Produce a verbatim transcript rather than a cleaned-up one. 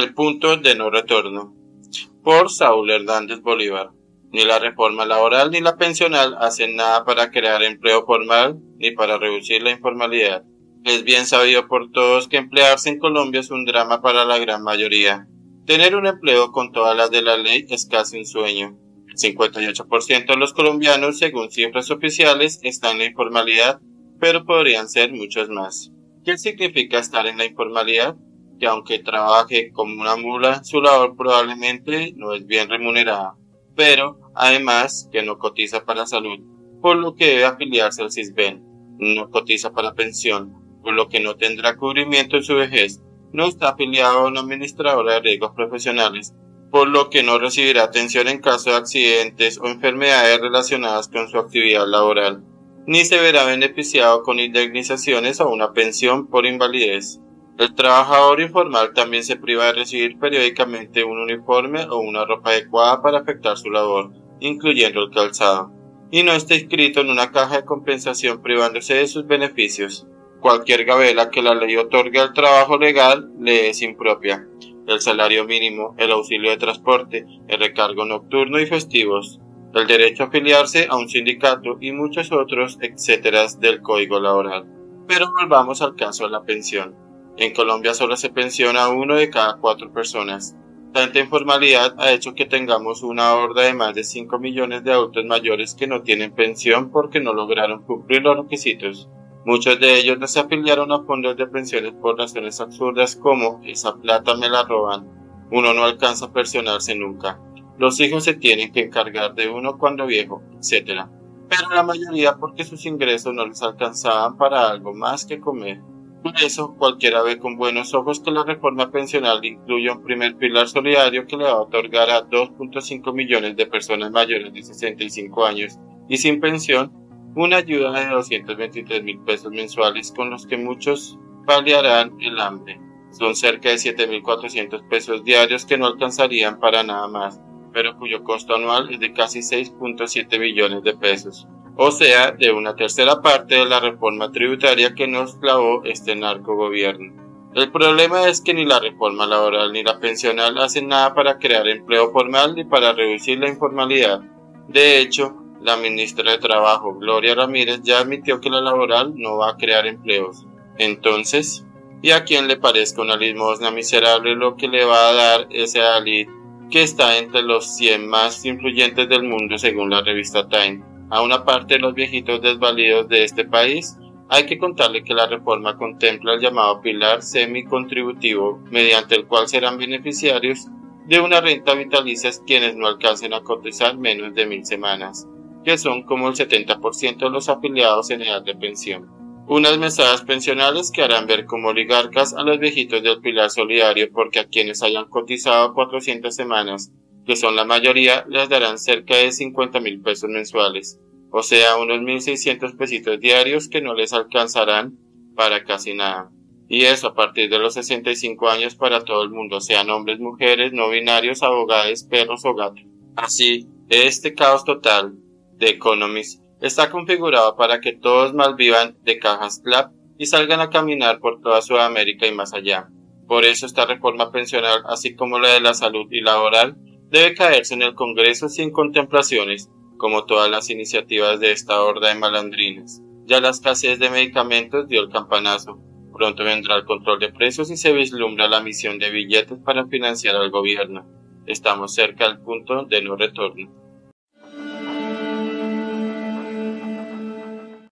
El punto de no retorno. Por Saúl Hernández Bolívar. Ni la reforma laboral ni la pensional hacen nada para crear empleo formal ni para reducir la informalidad. Es bien sabido por todos que emplearse en Colombia es un drama para la gran mayoría. Tener un empleo con todas las de la ley es casi un sueño. El cincuenta y ocho por ciento de los colombianos, según cifras oficiales, están en la informalidad, pero podrían ser muchos más. ¿Qué significa estar en la informalidad? Que aunque trabaje como una mula, su labor probablemente no es bien remunerada, pero además que no cotiza para salud, por lo que debe afiliarse al Sisbén, no cotiza para pensión, por lo que no tendrá cubrimiento en su vejez, no está afiliado a una administradora de riesgos profesionales, por lo que no recibirá atención en caso de accidentes o enfermedades relacionadas con su actividad laboral, ni se verá beneficiado con indemnizaciones o una pensión por invalidez. El trabajador informal también se priva de recibir periódicamente un uniforme o una ropa adecuada para efectuar su labor, incluyendo el calzado, y no está inscrito en una caja de compensación privándose de sus beneficios. Cualquier gabela que la ley otorgue al trabajo legal le es impropia. El salario mínimo, el auxilio de transporte, el recargo nocturno y festivos, el derecho a afiliarse a un sindicato y muchos otros, etcétera del Código Laboral. Pero volvamos al caso de la pensión. En Colombia solo se pensiona a uno de cada cuatro personas. Tanta informalidad ha hecho que tengamos una horda de más de cinco millones de adultos mayores que no tienen pensión porque no lograron cumplir los requisitos. Muchos de ellos no se afiliaron a fondos de pensiones por razones absurdas como esa plata me la roban, uno no alcanza a pensionarse nunca, los hijos se tienen que encargar de uno cuando viejo, etcétera. Pero la mayoría porque sus ingresos no les alcanzaban para algo más que comer. Por eso, cualquiera ve con buenos ojos que la reforma pensional incluye un primer pilar solidario que le va a otorgar a dos punto cinco millones de personas mayores de sesenta y cinco años y sin pensión una ayuda de doscientos veintitrés mil pesos mensuales con los que muchos paliarán el hambre. Son cerca de siete mil cuatrocientos pesos diarios que no alcanzarían para nada más, pero cuyo costo anual es de casi seis punto siete billones de pesos. O sea, de una tercera parte de la reforma tributaria que nos clavó este narcogobierno. El problema es que ni la reforma laboral ni la pensional hacen nada para crear empleo formal ni para reducir la informalidad. De hecho, la ministra de Trabajo, Gloria Ramírez, ya admitió que la laboral no va a crear empleos. Entonces, ¿y a quien le parezca una limosna miserable lo que le va a dar ese Dalit que está entre los cien más influyentes del mundo según la revista Time? A una parte de los viejitos desvalidos de este país, hay que contarle que la reforma contempla el llamado pilar semi-contributivo, mediante el cual serán beneficiarios de una renta vitalicia quienes no alcancen a cotizar menos de mil semanas, que son como el setenta por ciento de los afiliados en edad de pensión. Unas mesadas pensionales que harán ver como oligarcas a los viejitos del pilar solidario porque a quienes hayan cotizado cuatrocientas semanas, que son la mayoría, les darán cerca de cincuenta mil pesos mensuales, o sea, unos mil seiscientos pesitos diarios que no les alcanzarán para casi nada. Y eso a partir de los sesenta y cinco años para todo el mundo, sean hombres, mujeres, no binarios, abogados, perros o gatos. Así, este caos total de Economist está configurado para que todos malvivan de cajas clap y salgan a caminar por toda Sudamérica y más allá. Por eso esta reforma pensional, así como la de la salud y laboral, debe caerse en el Congreso sin contemplaciones, como todas las iniciativas de esta horda de malandrines. Ya la escasez de medicamentos dio el campanazo. Pronto vendrá el control de precios y se vislumbra la emisión de billetes para financiar al gobierno. Estamos cerca del punto de no retorno.